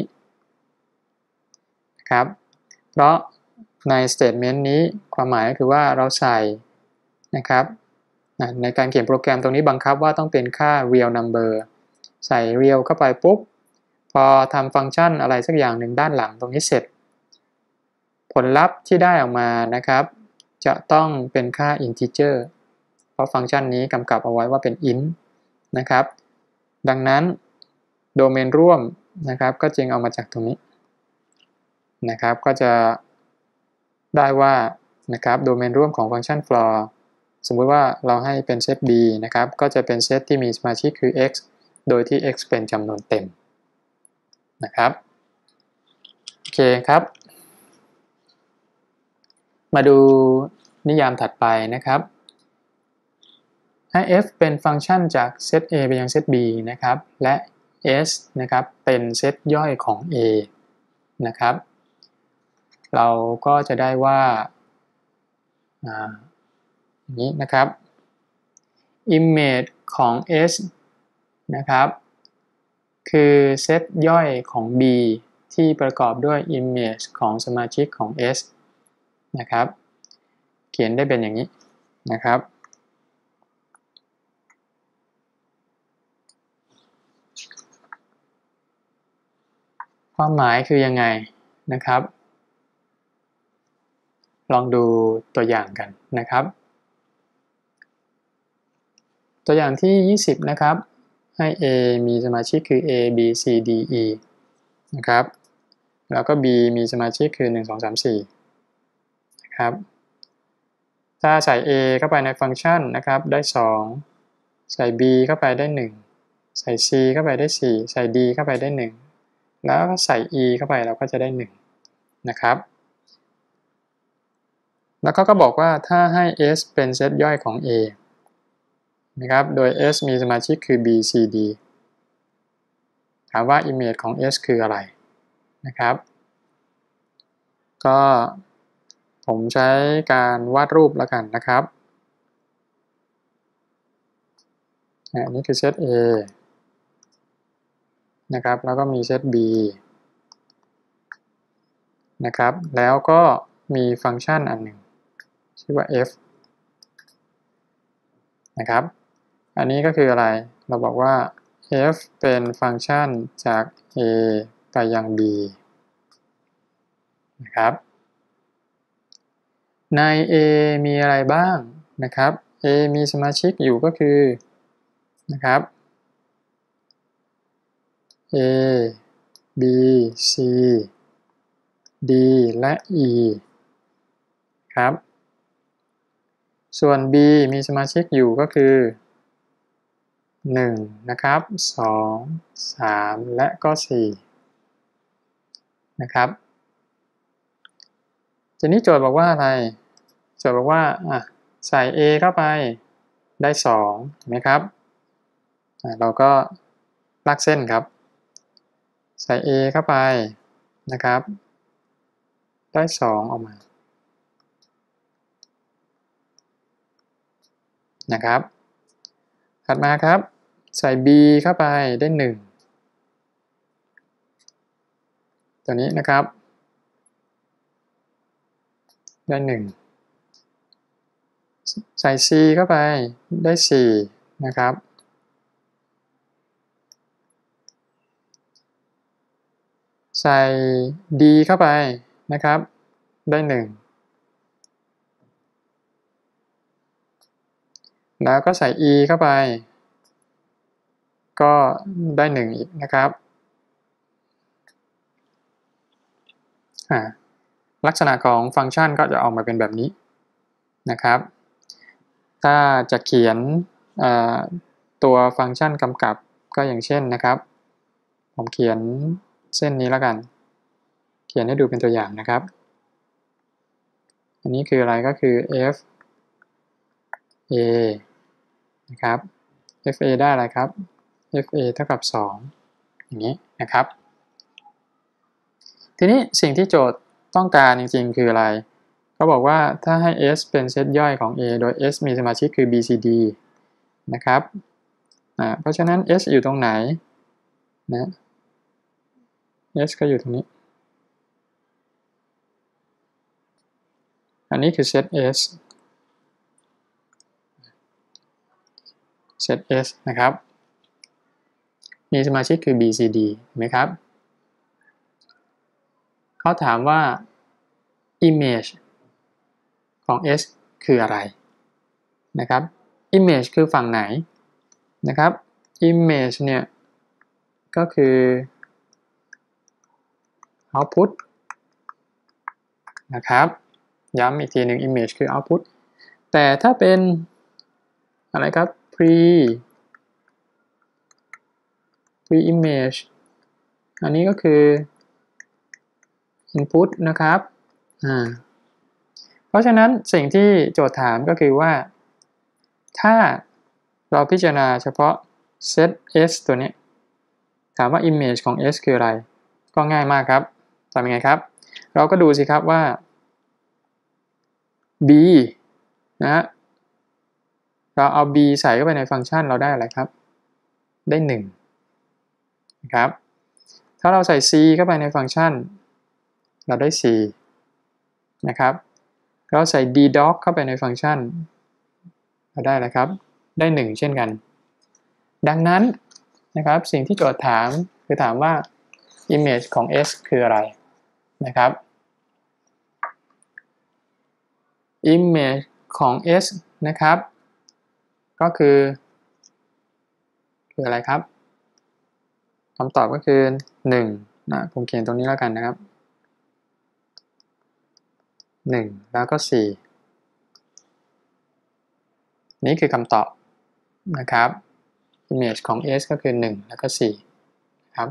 ครับเพราะใน statement นี้ความหมายก็คือว่าเราใส่นะครับในการเขียนโปรแกรมตรงนี้บังคับว่าต้องเป็นค่า real number ใส่ real เข้าไปปุ๊บพอทำฟังก์ชันอะไรสักอย่างหนึ่งด้านหลังตรงนี้เสร็จผลลัพธ์ที่ได้ออกมานะครับจะต้องเป็นค่า integer เพราะฟังก์ชันนี้กำกับเอาไว้ว่าเป็น int นะครับดังนั้นโดเมนร่วมนะครับก็จึงเอามาจากตรงนี้นะครับก็จะได้ว่านะครับโดเมนร่วมของฟังก์ชัน floor สมมุติว่าเราให้เป็นเซต b นะครับก็จะเป็นเซตที่มีสมาชิกคือ x โดยที่ x เป็นจำนวนเต็มนะครับโอเคครับมาดูนิยามถัดไปนะครับให้ f เป็นฟังก์ชันจากเซต a ไปยังเซต b นะครับและ s นะครับเป็นเซตย่อยของ a นะครับเราก็จะได้ว่าอย่างนี้นะครับ image ของ s นะครับคือเซตย่อยของ b ที่ประกอบด้วย image ของสมาชิกของ s นะครับเขียนได้เป็นอย่างนี้นะครับความหมายคือยังไงนะครับลองดูตัวอย่างกันนะครับตัวอย่างที่20นะครับให้ A มีสมาชิกคือ A B C D E นะครับแล้วก็ B มีสมาชิกคือ1 2 3 4นะครับถ้าใส่ A เข้าไปในฟังก์ชันนะครับได้2ใส่ B เข้าไปได้1ใส่ C เข้าไปได้4ใส่ D เข้าไปได้1แล้วก็ใส่ E เข้าไปเราก็จะได้1นะครับแล้วก็บอกว่าถ้าให้ S เป็นเซตย่อยของ A นะครับโดย S มีสมาชิกคือ B C D ถามว่า image ของ S คืออะไรนะครับก็ผมใช้การวาดรูปแล้วกันนะครับอันนี้คือเซต A นะครับแล้วก็มีเซต B นะครับแล้วก็มีฟังก์ชันอันหนึ่งชื่อว่า f นะครับอันนี้ก็คืออะไรเราบอกว่า f เป็นฟังก์ชันจาก a ไปยัง b นะครับใน a มีอะไรบ้างนะครับ a มีสมาชิกอยู่ก็คือนะครับ a b c d และ e ครับส่วน b มีสมาชิกอยู่ก็คือ1นะครับ2 3และก็4นะครับทีนี้โจทย์บอกว่าอะไรโจทย์บอกว่าใส่ a เข้าไปได้2เห็นไหมครับเราก็ลากเส้นครับใส่ a เข้าไปนะครับได้2ออกมานะครับถัดมาครับใส่ b เข้าไปได้1ตัวนี้นะครับได้1ใส่ c เข้าไปได้4นะครับใส่ d เข้าไปนะครับได้1แล้วก็ใส่ e เข้าไปก็ได้1อีกนะครับลักษณะของฟังก์ชันก็จะออกมาเป็นแบบนี้นะครับถ้าจะเขียนตัวฟังก์ชันกำกับก็อย่างเช่นนะครับผมเขียนเส้นนี้แล้วกันเขียนให้ดูเป็นตัวอย่างนะครับอันนี้คืออะไรก็คือ f a นะครับ f a ได้อะไรครับ f a เท่ากับ2อย่างนี้นะครับทีนี้สิ่งที่โจทย์ต้องการจริงๆคืออะไรเขาบอกว่าถ้าให้ S เป็นเซตย่อยของ A โดย S มีสมาชิกคือ B C D นะครับเพราะฉะนั้น S อยู่ตรงไหนนะ S ก็อยู่ตรงนี้อันนี้คือเซต S เซต S นะครับมีสมาชิกคือ B C D เห็นไหมครับเขาถามว่า image ของ S คืออะไรนะครับ image คือฝั่งไหนนะครับ image เนี่ยก็คือ output นะครับย้ำอีกทีหนึ่ง image คือ output แต่ถ้าเป็นอะไรครับ pre image อันนี้ก็คือ input นะครับเพราะฉะนั้นสิ่งที่โจทย์ถามก็คือว่าถ้าเราพิจารณาเฉพาะ set S ตัวนี้ถามว่า image ของ S คืออะไรก็ง่ายมากครับทำยังไงครับเราก็ดูสิครับว่า b นะฮะเราเอา b ใส่เข้าไปในฟังก์ชันเราได้อะไรครับได้1นะครับถ้าเราใส่ c เข้าไปในฟังก์ชันเราได้4นะครับเราใส่ ddoc เข้าไปในฟังก์ชันเราได้อะไรครับได้1เช่นกันดังนั้นนะครับสิ่งที่โจทย์ถามคือถามว่า image ของ S คืออะไรนะครับ image ของ S นะครับก็คืออะไรครับคำตอบก็คือ1ผมเขียนตรงนี้แล้วกันนะครับ1แล้วก็4นี่คือคำตอบนะครับ image ของ S ก็คือ1แล้วก็4ครับ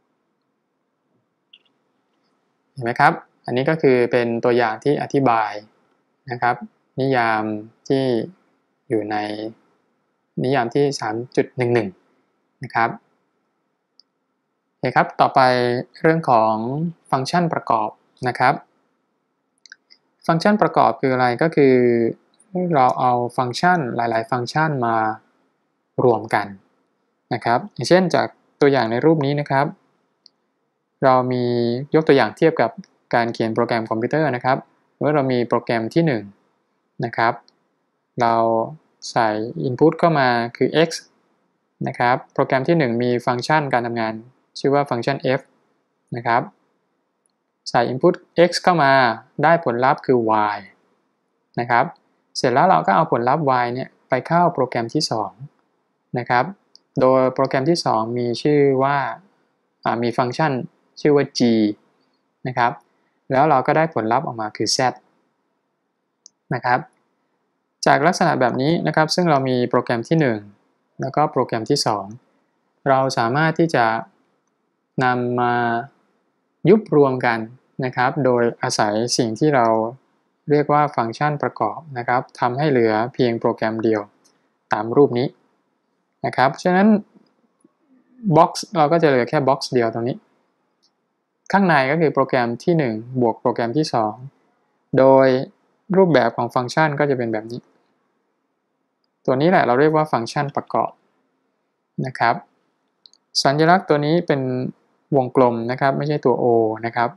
เห็นไหมครับอันนี้ก็คือเป็นตัวอย่างที่อธิบายนะครับนิยามที่อยู่ในนิยามที่ 3.11 นะครับโอเคครับต่อไปเรื่องของฟังก์ชันประกอบนะครับฟังก์ชันประกอบคืออะไรก็คือเราเอาฟังก์ชันหลายๆฟังก์ชันมารวมกันนะครับอย่างเช่นจากตัวอย่างในรูปนี้นะครับเรามียกตัวอย่างเทียบกับการเขียนโปรแกรมคอมพิวเตอร์นะครับเมื่อเรามีโปรแกรมที่1นะครับเราใส่ input เข้ามาคือ x นะครับโปรแกรมที่1มีฟังก์ชันการทำงานชื่อว่าฟังก์ชัน f นะครับใส่ input x เข้ามาได้ผลลัพธ์คือ y นะครับเสร็จแล้วเราก็เอาผลลัพธ์ y เนี่ยไปเข้าโปรแกรมที่2นะครับโดยโปรแกรมที่2มีชื่อว่ามีฟังก์ชันชื่อว่า g นะครับแล้วเราก็ได้ผลลัพธ์ออกมาคือ z นะครับจากลักษณะแบบนี้นะครับซึ่งเรามีโปรแกรมที่1แล้วก็โปรแกรมที่2เราสามารถที่จะนำมายุบรวมกันนะครับโดยอาศัยสิ่งที่เราเรียกว่าฟังก์ชันประกอบนะครับทำให้เหลือเพียงโปรแกรมเดียวตามรูปนี้นะครับฉะนั้นบ็อกซ์เราก็จะเหลือแค่บ็อกซ์เดียวตรงนี้ข้างในก็คือโปรแกรมที่1บวกโปรแกรมที่2โดยรูปแบบของฟังก์ชันก็จะเป็นแบบนี้ตัวนี้แหละเราเรียกว่าฟังก์ชันประกอบนะครับสัญลักษณ์ตัวนี้เป็นวงกลมนะครับไม่ใช่ตัว O นะครับ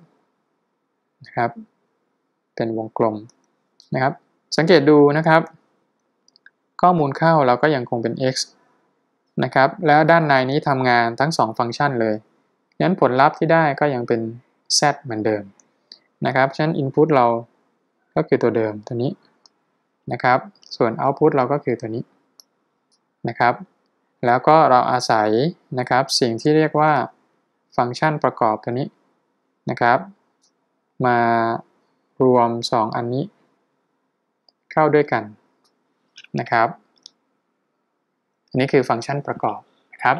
เป็นวงกลมนะครับสังเกตดูนะครับข้อมูลเข้าเราก็ยังคงเป็น x นะครับแล้วด้านในนี้ทำงานทั้ง2ฟังก์ชันเลยงั้นผลลัพธ์ที่ได้ก็ยังเป็น z เหมือนเดิมนะครับฉะนั้น input เราก็คือตัวเดิมตัวนี้นะครับส่วน output เราก็คือตัวนี้นะครับแล้วก็เราอาศัยนะครับสิ่งที่เรียกว่าฟังก์ชันประกอบตัวนี้นะครับมารวม2อันนี้เข้าด้วยกันนะครับอันนี้คือฟังก์ชันประกอบนะครับ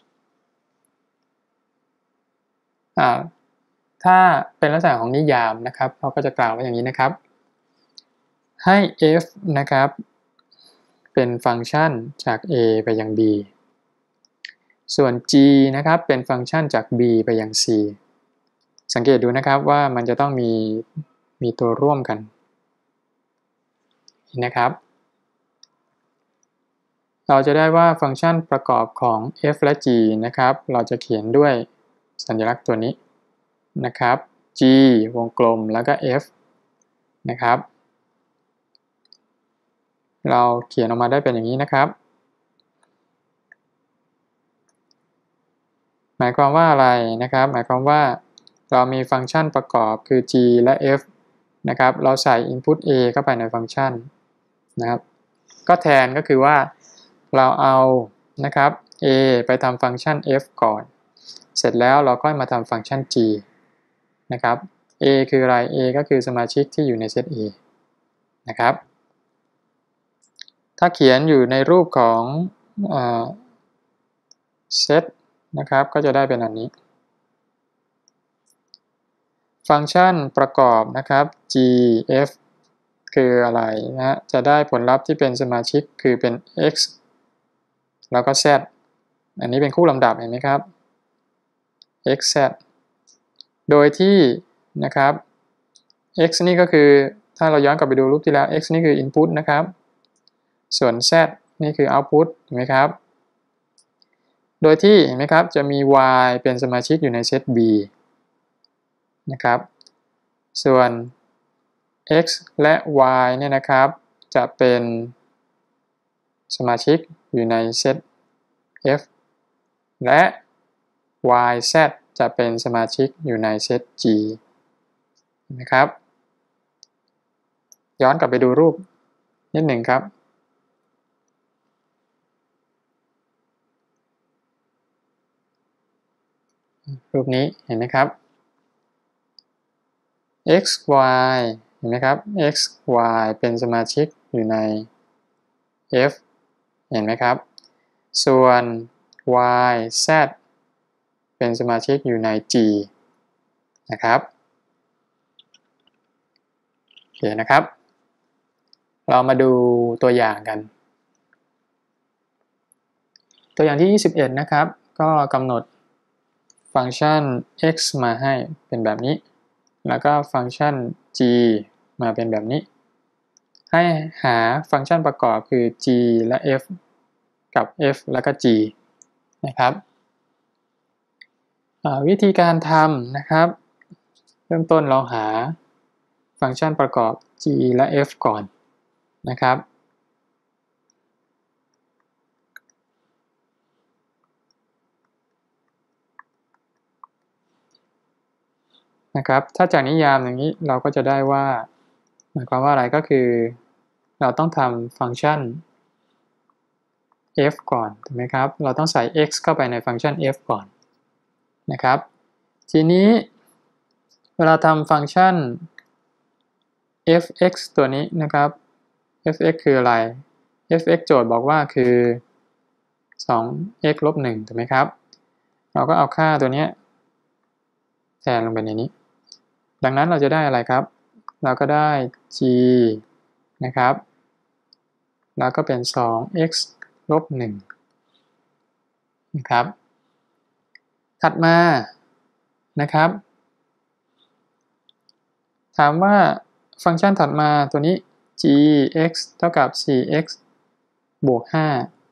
ถ้าเป็นลักษณะของนิยามนะครับเราก็จะกล่าวไว้อย่างนี้นะครับให้ f นะครับเป็นฟังก์ชันจาก a ไปยัง b ส่วน g นะครับเป็นฟังก์ชันจาก b ไปยัง c สังเกตดูนะครับว่ามันจะต้องมีตัวร่วมกันนะครับเราจะได้ว่าฟังก์ชันประกอบของ f และ g นะครับเราจะเขียนด้วยสัญลักษณ์ตัวนี้นะครับ g วงกลมแล้วก็ f นะครับเราเขียนออกมาได้เป็นอย่างนี้นะครับหมายความว่าอะไรนะครับหมายความว่าเรามีฟังก์ชันประกอบคือ g และ f นะครับเราใส่ input a เข้าไปในฟังก์ชันนะครับก็แทนก็คือว่าเราเอานะครับ a ไปทำฟังก์ชัน f ก่อนเสร็จแล้วเราก็มาทำฟังก์ชัน g นะครับ a คืออะไร a ก็คือสมาชิกที่อยู่ในเซต a นะครับถ้าเขียนอยู่ในรูปของเซตนะครับก็จะได้เป็นอันนี้ฟังก์ชันประกอบนะครับ g f คืออะไรนะจะได้ผลลัพธ์ที่เป็นสมาชิกคือเป็น x แล้วก็ z อันนี้เป็นคู่ลำดับเห็นไหมครับ x z โดยที่นะครับ x นี่ก็คือถ้าเราย้อนกลับไปดูรูปที่แล้ว x นี่คือ input นะครับส่วน z นี่คือ output เห็นไหมครับโดยที่เห็นไหมครับจะมี y เป็นสมาชิกอยู่ในเซต b นะครับส่วน x และ y เนี่ยนะครับจะเป็นสมาชิกอยู่ในเซต f และ y z จะเป็นสมาชิกอยู่ในเซต g นะครับย้อนกลับไปดูรูปนิดหนึ่งครับรูปนี้เห็นไหมครับ x y เห็นไหมครับ x y เป็นสมาชิกอยู่ใน f เห็นไหมครับส่วน y z เป็นสมาชิกอยู่ใน g นะครับโอเคนะครับเรามาดูตัวอย่างกันตัวอย่างที่21นะครับก็กำหนดฟังก์ชัน x มาให้เป็นแบบนี้แล้วก็ฟังก์ชัน g มาเป็นแบบนี้ให้หาฟังก์ชันประกอบคือ g และ f กับ f แล้วก็ g นะครับวิธีการทำนะครับเริ่มต้นเราหาฟังก์ชันประกอบ g และ f ก่อนนะครับถ้าจากนิยามอย่างนี้เราก็จะได้ว่าหมายความว่าอะไรก็คือเราต้องทำฟังก์ชัน f ก่อนถูกไหมครับเราต้องใส่ x เข้าไปในฟังก์ชัน f ก่อนนะครับทีนี้เวลาทำฟังก์ชัน fx ตัวนี้นะครับ fx คืออะไร fx โจทย์บอกว่าคือ 2x ลบ 1ถูกไหมครับเราก็เอาค่าตัวนี้แทนลงไปในนี้ดังนั้นเราจะได้อะไรครับเราก็ได้ g นะครับแล้วก็เป็น 2x ลบ 1นะครับถัดมานะครับถามว่าฟังก์ชันถัดมาตัวนี้ gx เท่ากับ 4x บวก 5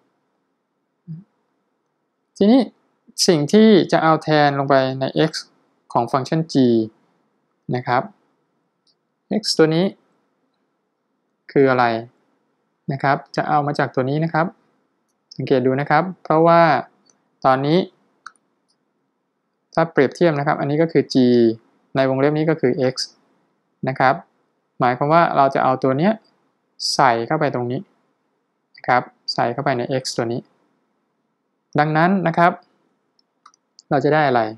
ทีนี้สิ่งที่จะเอาแทนลงไปใน x ของฟังก์ชัน g นะครับ x ตัวนี้คืออะไรนะครับจะเอามาจากตัวนี้นะครับสังเกตดูนะครับเพราะว่าตอนนี้ถ้าเปรียบเทียบนะครับอันนี้ก็คือ g ในวงเล็บนี้ก็คือ x นะครับหมายความว่าเราจะเอาตัวนี้ใส่เข้าไปตรงนี้นะครับใส่เข้าไปใน x ตัวนี้ดังนั้นนะครับเราจะได้อะไร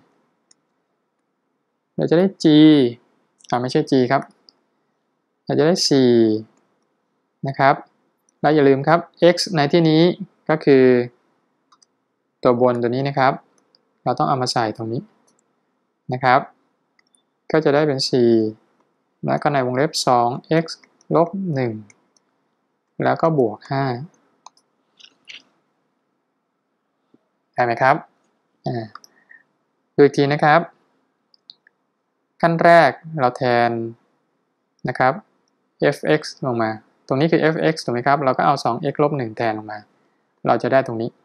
เราจะได้ g ไม่ใช่ g ครับเราจะได้4นะครับแล้วอย่าลืมครับ x ในที่นี้ก็คือตัวบนตัวนี้นะครับเราต้องเอามาใส่ตรงนี้นะครับก็จะได้เป็น4แล้วก็ในวงเล็บ 2x ลบ 1แล้วก็บวก 5ได้ไหมครับดูอีกทีนะครับขั้นแรกเราแทนนะครับ fx ลงมาตรงนี้คือ fx ถูกไหมครับเราก็เอา 2x ลบ 1แทนลงมาเราจะได้ตรงนี้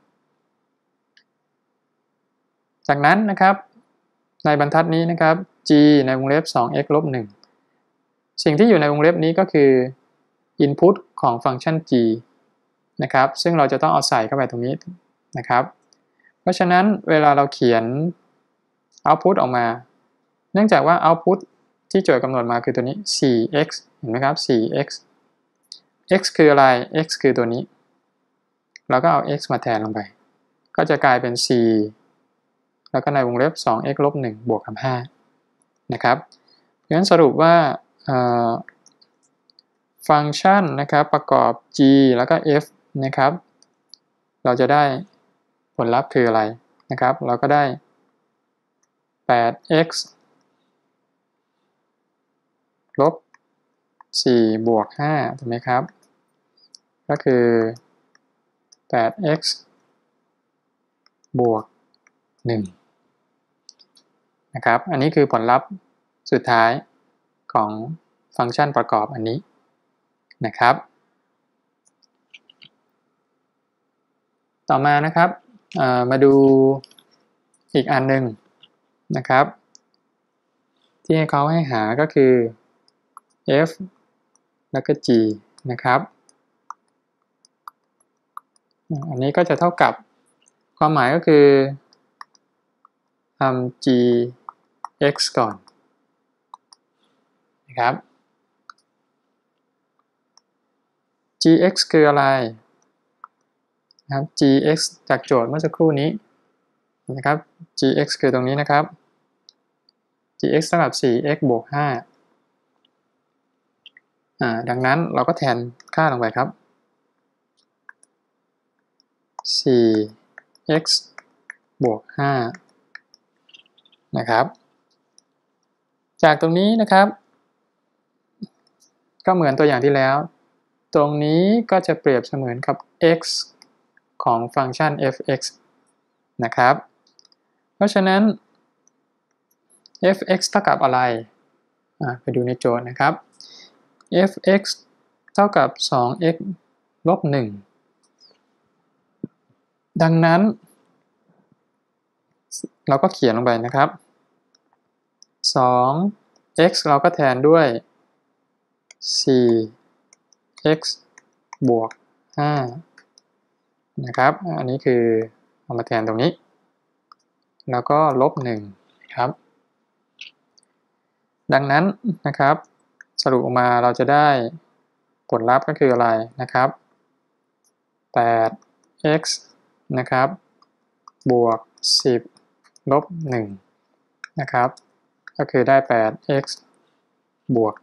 จากนั้นนะครับในบรรทัดนี้นะครับ g ในวงเล็บ 2x ลบ 1สิ่งที่อยู่ในวงเล็บนี้ก็คือ input ของฟังก์ชัน g นะครับซึ่งเราจะต้องเอาใส่เข้าไปตรงนี้นะครับเพราะฉะนั้นเวลาเราเขียน output ออกมาเนื่องจากว่า output ที่โจทย์กำหนดมาคือตัวนี้ 4x เห็นไหมครับ 4x x คืออะไร x คือตัวนี้เราก็เอา x มาแทนลงไปก็จะกลายเป็น 4แล้วก็ในวงเล็บ 2x ลบ 1บวกกับ 5นะครับเพราะฉะนั้นสรุปว่าฟังก์ชันนะครับประกอบ g แล้วก็ f นะครับเราจะได้ผลลัพธ์คืออะไรนะครับเราก็ได้ 8x ลบ 4บวก 5ถูกไหมครับก็คือ 8x บวก 1นะครับอันนี้คือผลลัพธ์สุดท้ายของฟังก์ชันประกอบอันนี้นะครับต่อมานะครับมาดูอีกอันหนึ่งนะครับที่ให้เขาให้หาก็คือ f แล้วก็ g นะครับอันนี้ก็จะเท่ากับความหมายก็คือทำ gx ก่อนนะครับ gx คืออะไรนะครับ gx จากโจทย์เมื่อสักครู่นี้นะครับ gx คือตรงนี้นะครับ gx เท่ากับ 4x บวก 5ดังนั้นเราก็แทนค่าลงไปครับ 4x บวก 5นะครับจากตรงนี้นะครับก็เหมือนตัวอย่างที่แล้วตรงนี้ก็จะเปรียบเสมือนกับ x ของฟังก์ชัน fx นะครับเพราะฉะนั้น fx เท่ากับอะไรไปดูในโจทย์นะครับ f(x) เท่ากับ 2x ลบ 1 ดังนั้นเราก็เขียนลงไปนะครับ 2x เราก็แทนด้วย 4x บวก 5 นะครับอันนี้คือเอามาแทนตรงนี้แล้วก็ลบ 1 ครับดังนั้นนะครับสรุปออกมาเราจะได้ผลลัพธ์ก็คืออะไรนะครับ 8x นะครับบวก 10 ลบ 1 นะครับก็คือได้ 8x บวก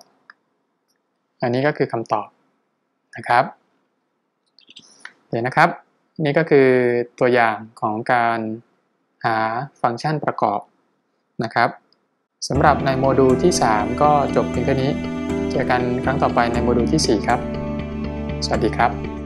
9 อันนี้ก็คือคำตอบนะครับเดี๋ยวนะครับนี่ก็คือตัวอย่างของการหาฟังก์ชันประกอบนะครับสำหรับในโมดูลที่ 3 ก็จบเพียงแค่นี้เจอกันครั้งต่อไปในโมดูลที่ 4 ครับสวัสดีครับ